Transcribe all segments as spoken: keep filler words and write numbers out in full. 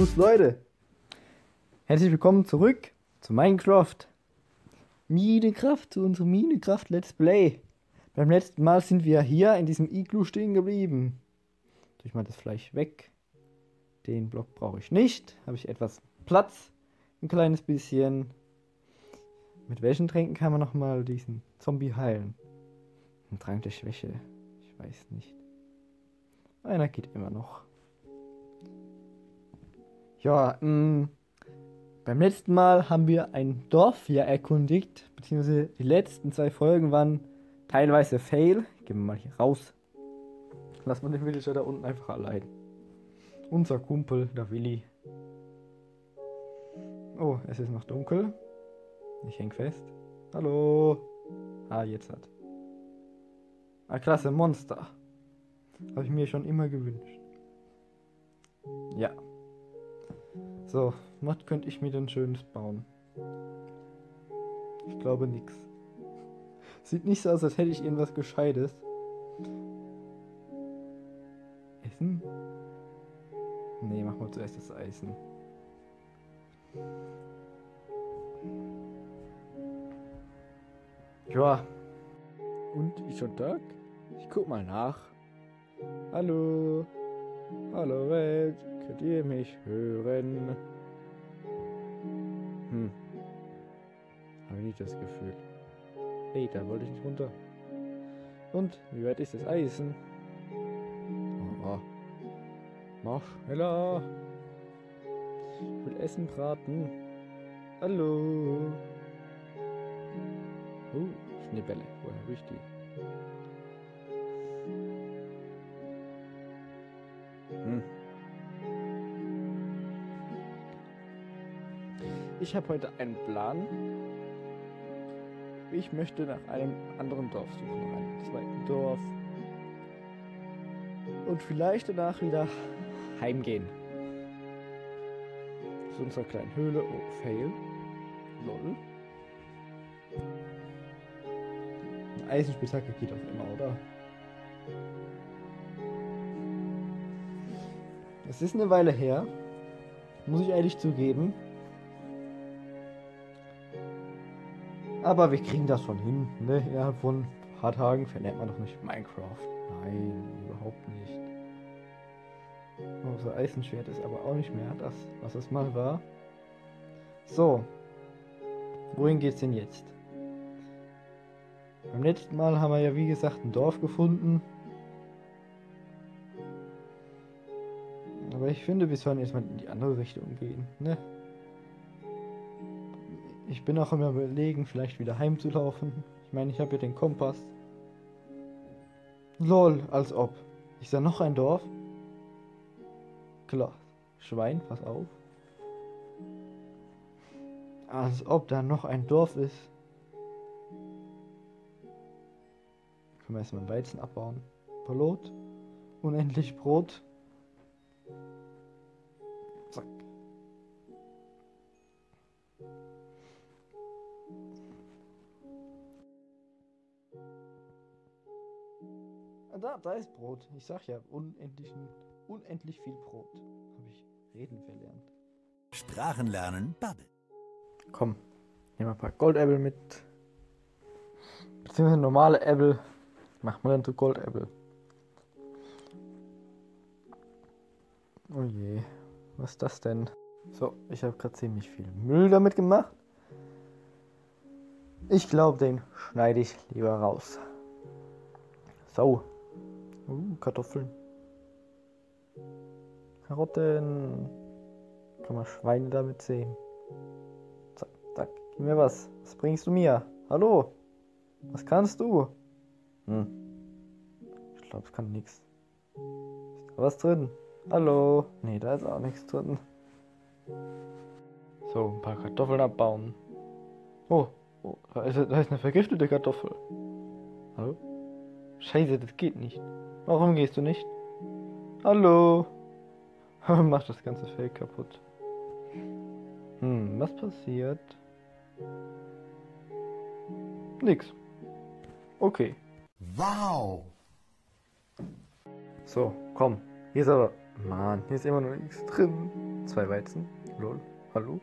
Servus Leute, herzlich willkommen zurück zu Minecraft Minecraft, zu unserem Minecraft Let's Play. Beim letzten Mal sind wir hier in diesem Iglu stehen geblieben. Tue ich mal das Fleisch weg. Den Block brauche ich nicht. Habe ich etwas Platz, ein kleines bisschen. Mit welchen Tränken kann man nochmal diesen Zombie heilen? Ein Trank der Schwäche, ich weiß nicht. Einer geht immer noch. Ja, mh, beim letzten Mal haben wir ein Dorf hier erkundigt, beziehungsweise die letzten zwei Folgen waren teilweise Fail. Gehen wir mal hier raus. Lassen wir den Villager da unten einfach allein. Unser Kumpel, der Willi. Oh, es ist noch dunkel. Ich häng fest. Hallo. Ah, jetzt hat. Ah, klasse, Monster. Habe ich mir schon immer gewünscht. Ja. So, was könnte ich mir denn Schönes bauen? Ich glaube nix. Sieht nicht so aus, als hätte ich irgendwas Gescheites. Essen? Nee, machen wir zuerst das Eisen. Ja. Und, ist schon Tag? Ich guck mal nach. Hallo. Hallo Welt. Könnt ihr mich hören? Hm. Habe ich nicht das Gefühl. Hey, da wollte ich nicht runter. Und, wie weit ist das Eisen? Oh, oh. Mach schneller. Ich will Essen braten. Hallo. Oh, Schneebälle. Woher habe ich die? Hm. Ich habe heute einen Plan. Ich möchte nach einem anderen Dorf suchen, nach einem zweiten Dorf. Und vielleicht danach wieder heimgehen. Zu unserer kleinen Höhle. Oh, Fail. Lol. Eine Eisenspitzhacke geht auch immer, oder? Es ist eine Weile her. Muss ich ehrlich zugeben. Aber wir kriegen das schon hin, ne? Innerhalb von ein paar Tagen verlernt man doch nicht Minecraft. Nein, überhaupt nicht. Unser Eisenschwert ist aber auch nicht mehr das, was es mal war. So. Wohin geht's denn jetzt? Beim letzten Mal haben wir ja wie gesagt ein Dorf gefunden. Aber ich finde, wir sollen erstmal in die andere Richtung gehen, ne? Ich bin auch immer überlegen, vielleicht wieder heimzulaufen. Ich meine, ich habe ja den Kompass. Lol, als ob. Ist da noch ein Dorf? Klar. Schwein, pass auf. Als ob da noch ein Dorf ist. Können wir erstmal Weizen abbauen. Brot. Unendlich Brot. Zack. Da, da ist Brot. Ich sag ja, unendlich, unendlich viel Brot. Habe ich reden verlernt. Sprachen lernen, Bubble. Komm, nehmen wir ein paar Goldäpfel mit. Beziehungsweise normale Äpfel. Machen wir dann zu Goldäpfel. Oh je, was ist das denn? So, ich habe gerade ziemlich viel Müll damit gemacht. Ich glaube, den schneide ich lieber raus. So. Uh, Kartoffeln. Karotten. Kann man Schweine damit sehen. Zack, zack. Gib mir was. Was bringst du mir? Hallo? Was kannst du? Hm. Ich glaube, es kann nichts. Ist da was drin? Hallo? Nee, da ist auch nichts drin. So, ein paar Kartoffeln abbauen. Oh, oh da, ist, da ist eine vergiftete Kartoffel. Hallo? Scheiße, das geht nicht. Warum gehst du nicht? Hallo? Mach das ganze Feld kaputt. Hm, was passiert? Nix. Okay. Wow! So, komm. Hier ist aber... Mann, hier ist immer noch nichts drin. Zwei Weizen. Lol. Hallo?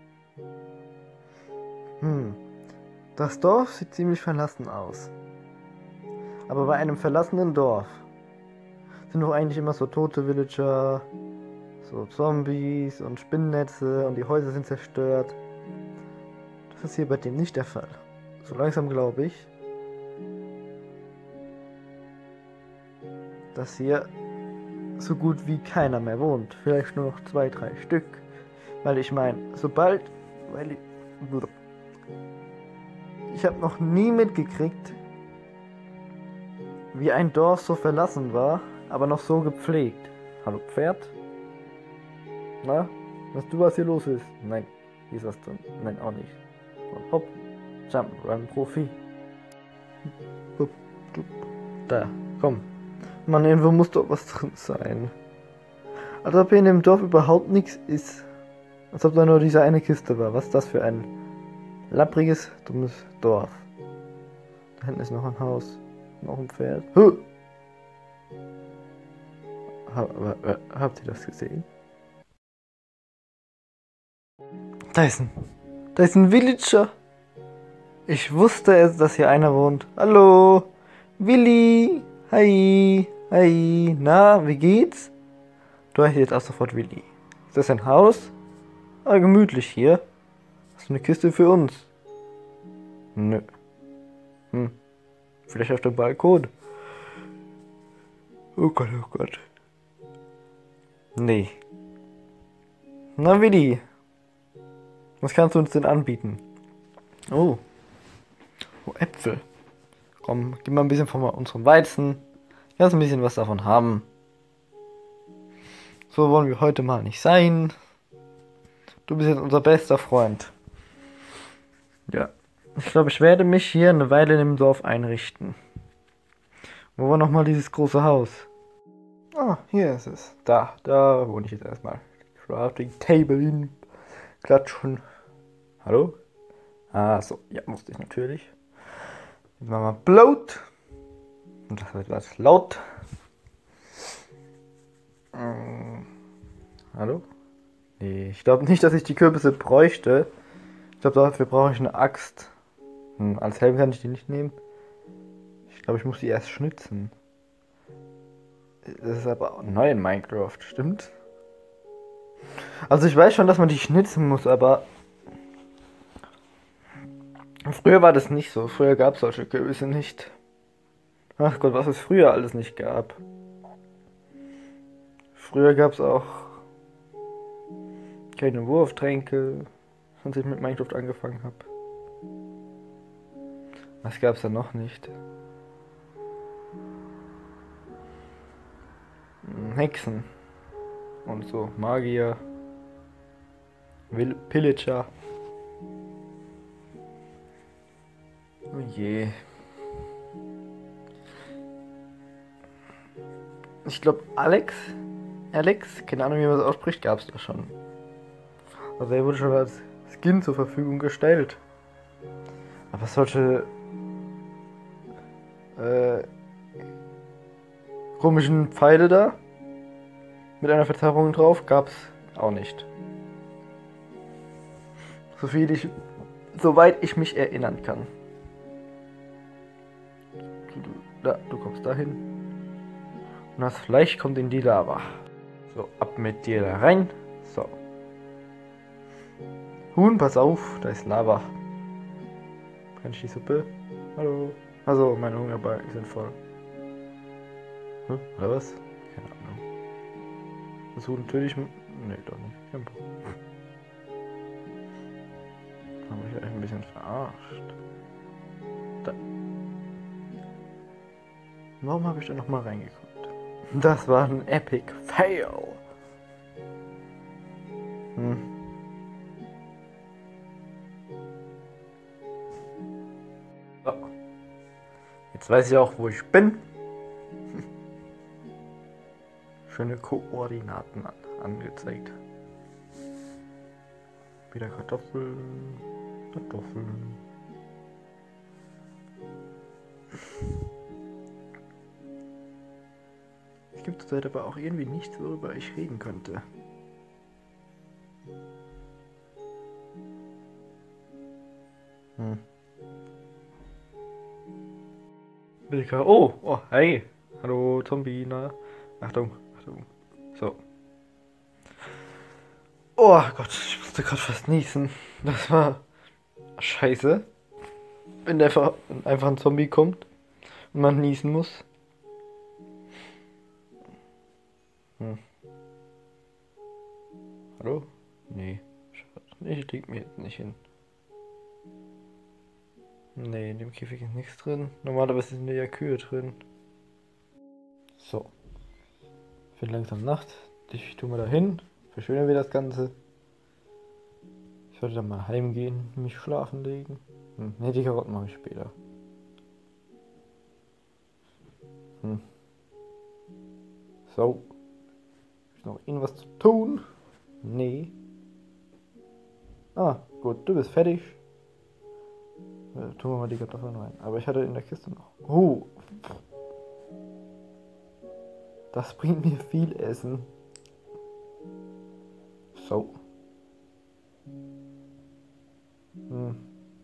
Hm. Das Dorf sieht ziemlich verlassen aus. Aber bei einem verlassenen Dorf sind doch eigentlich immer so tote Villager, so Zombies und Spinnennetze und die Häuser sind zerstört. Das ist hier bei dem nicht der Fall. So langsam glaube ich, dass hier so gut wie keiner mehr wohnt. Vielleicht nur noch zwei, drei Stück. Weil ich meine, sobald... Weil ich... Ich habe noch nie mitgekriegt, wie ein Dorf so verlassen war, aber noch so gepflegt. Hallo Pferd? Na? Weißt du, was hier los ist? Nein. Hier ist was drin. Nein, auch nicht. Und hopp. Jump, Run, Profi. Da, komm. Mann, irgendwo muss doch was drin sein. Als ob hier in dem Dorf überhaupt nichts ist. Als ob da nur diese eine Kiste war. Was ist das für ein lappriges, dummes Dorf? Da hinten ist noch ein Haus. Noch ein Pferd. Huh. Ha, ha, habt ihr das gesehen? Da ist ein... Da ist ein Villager. Ich wusste es, dass hier einer wohnt. Hallo. Willi. Hi. Hi. Na, wie geht's? Du heißt jetzt auch sofort Willi. Ist das ein Haus? Ah, gemütlich hier. Hast du eine Kiste für uns? Nö. Hm. Vielleicht auf dem Balkon. Oh Gott, oh Gott. Nee. Na, Willi. Was kannst du uns denn anbieten? Oh. Oh, Äpfel. Komm, gib mal ein bisschen von unserem Weizen. Lass ein bisschen was davon haben. So wollen wir heute mal nicht sein. Du bist jetzt unser bester Freund. Ja. Ich glaube, ich werde mich hier eine Weile in dem Dorf einrichten. Wo war nochmal dieses große Haus? Ah, hier ist es. Da, da wohne ich jetzt erstmal. Crafting Table hin. Klatschen. Hallo? Ah, so. Ja, musste ich natürlich. Jetzt machen wir Bloat. Und das wird was laut. Hm. Hallo? Nee, ich glaube nicht, dass ich die Kürbisse bräuchte. Ich glaube, dafür brauche ich eine Axt. Hm, als Helm kann ich die nicht nehmen. Ich glaube, ich muss die erst schnitzen. Das ist aber auch neu in Minecraft, stimmt? Also ich weiß schon, dass man die schnitzen muss, aber... Früher war das nicht so. Früher gab es solche Kürbisse nicht. Ach Gott, was es früher alles nicht gab. Früher gab es auch keine Wurftränke, als ich mit Minecraft angefangen habe. Was gab es da noch nicht? Hexen und so, Magier, Will Pillager. Oh je. Ich glaube, Alex, Alex, keine Ahnung, wie man das ausspricht, gab es da schon. Also er wurde schon als Skin zur Verfügung gestellt. Aber solche äh, komischen Pfeile da mit einer Verzauberung drauf gab es auch nicht. So viel ich, soweit ich mich erinnern kann. Da, du kommst dahin. Und das Fleisch kommt in die Lava. So, ab mit dir da rein. So. Huhn, pass auf, da ist Lava. Kann ich die Suppe? Hallo. Also, meine Hungerbalken sind voll. Hm, oder was? Keine Ahnung. Das Huhn natürlich. Ne, doch nicht. Kein Problem. Habe ich euch ein bisschen verarscht. Da. Warum habe ich da nochmal reingeguckt? Das war ein Epic Fail. Hm. So. Jetzt weiß ich auch, wo ich bin. Schöne Koordinaten an, angezeigt. Wieder Kartoffeln. Kartoffeln. Es gibt zurzeit aber auch irgendwie nichts, worüber ich reden könnte. Milka. Oh, oh, hey. Hallo, Zombie, na. Achtung, Achtung. So. Oh Gott, ich musste gerade fast niesen. Das war scheiße. Wenn einfach, einfach ein Zombie kommt und man niesen muss. Hm. Hallo? Nee. Ich leg mir jetzt nicht hin. Nee, in dem Käfig ist nichts drin. Normalerweise sind ja Kühe drin. So. Wird langsam Nacht. Ich tue mal da hin. Verschönern wir das Ganze. Ich sollte dann mal heimgehen, mich schlafen legen. Hm, ne, die Karotten mache ich später. Hm. So. Ist noch irgendwas zu tun? Nee. Ah, gut, du bist fertig. Äh, tun wir mal die Kartoffeln rein. Aber ich hatte in der Kiste noch. Oh. Das bringt mir viel Essen. So. Hm.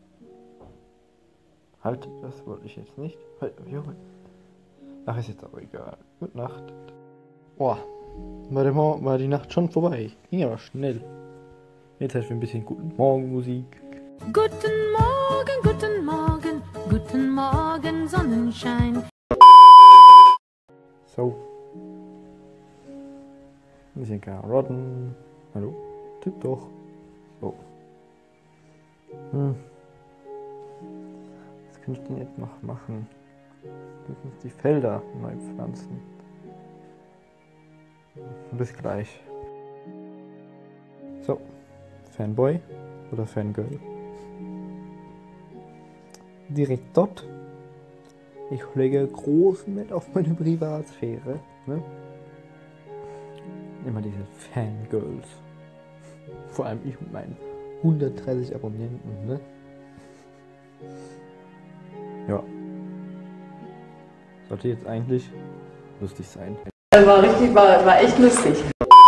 Halt, das wollte ich jetzt nicht. Halt, Junge. Ach, ist jetzt aber egal. Gute Nacht. Boah. War, der Mo- war die Nacht schon vorbei. Ging aber schnell. Jetzt halt für ein bisschen Guten Morgen Musik. Guten Morgen, guten Morgen, guten Morgen, Sonnenschein. So. Ein bisschen Karotten. Hallo? Tipp doch. So. Hm. Was kann ich denn jetzt noch machen? Wir müssen die Felder neu pflanzen. Bis gleich. So. Fanboy oder Fangirl? Direkt dort. Ich lege großen Wert auf meine Privatsphäre. Ne? Immer diese Fangirls. Vor allem ich mit meinen hundertdreißig Abonnenten. Ne? Ja. Sollte jetzt eigentlich lustig sein. War richtig, war, war echt lustig.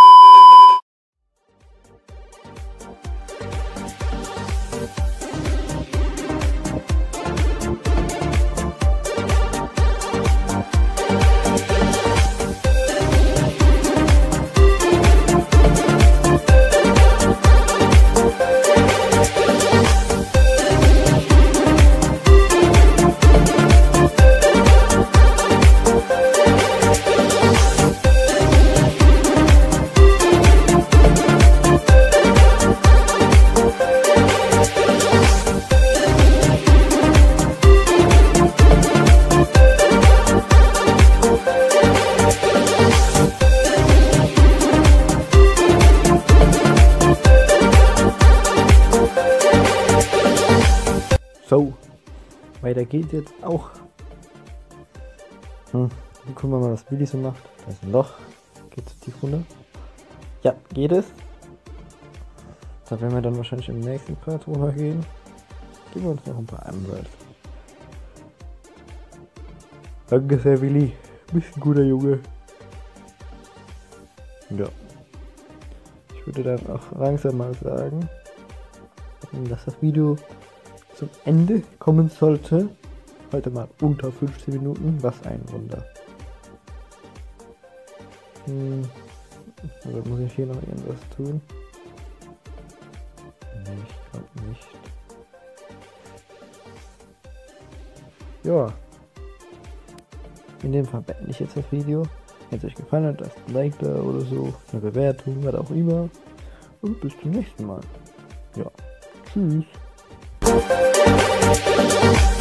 So, weiter geht's jetzt auch. Hm, dann gucken wir mal, was Billy so macht. Da ist ein Loch. Geht zu tief runter? Ja, geht es. Da werden wir dann wahrscheinlich im nächsten Part runtergehen. Geben wir uns noch ein paar Anwälte. Danke sehr, Billy. Bist ein guter Junge. Ja. Ich würde dann auch langsam mal sagen, dass das Video zum Ende kommen sollte. Heute mal unter fünfzehn Minuten, was ein Wunder. Hm. Also muss ich hier noch irgendwas tun? Nee, ich glaube nicht. Ja. In dem Fall beende ich jetzt das Video. Wenn es euch gefallen hat, lasst ein Like da oder so, eine Bewertung, was auch immer. Und bis zum nächsten Mal. Ja. Tschüss.